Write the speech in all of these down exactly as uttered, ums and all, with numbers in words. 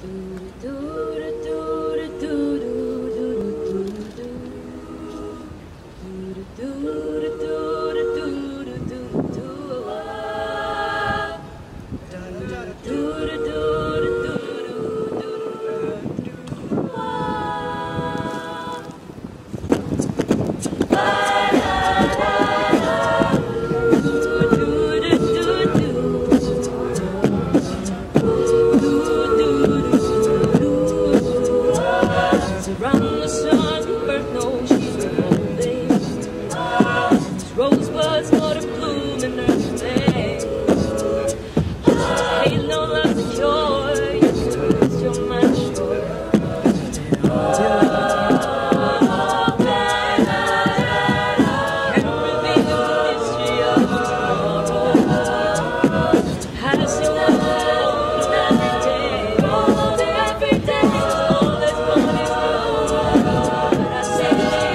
Rosebuds for the bloom in her face. Ain't no love to joy, you're my joy. Until I can reveal the mystery of tomorrow. How to sing alone every day, every day, all this morning road. I say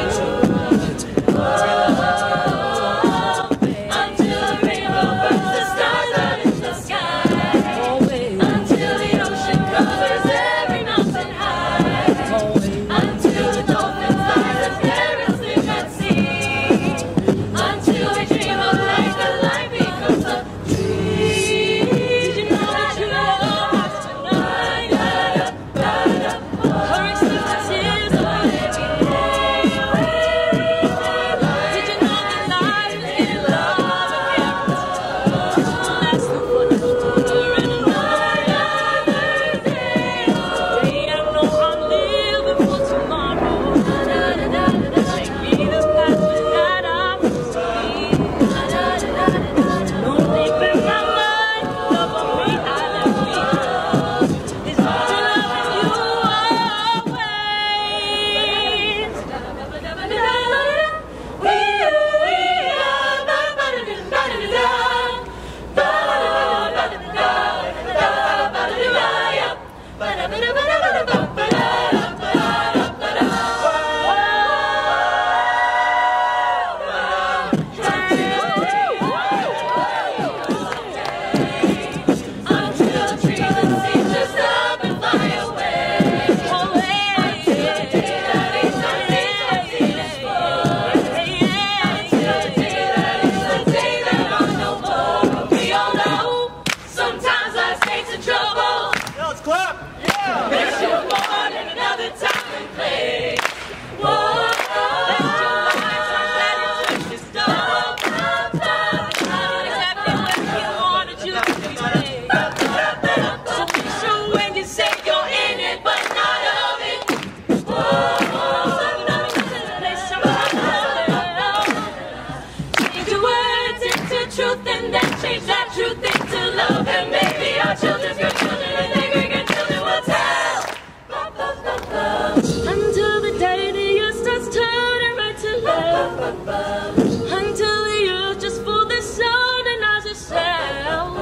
truth and then change that truth into love, and maybe our children's grandchildren and their great grandchildren will tell. Ba, ba, ba, ba. Until the day the earth starts turning right to love. Ba, ba, ba, ba. Until the earth just for the sun and as itself.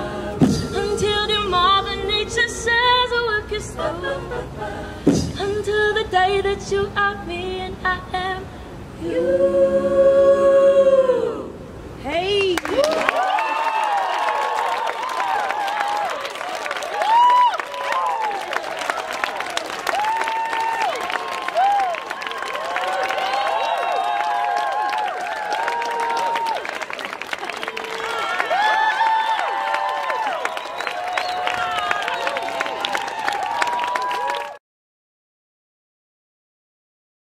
Until your mother nature says a work is slow. Until the day that you are me and I am you.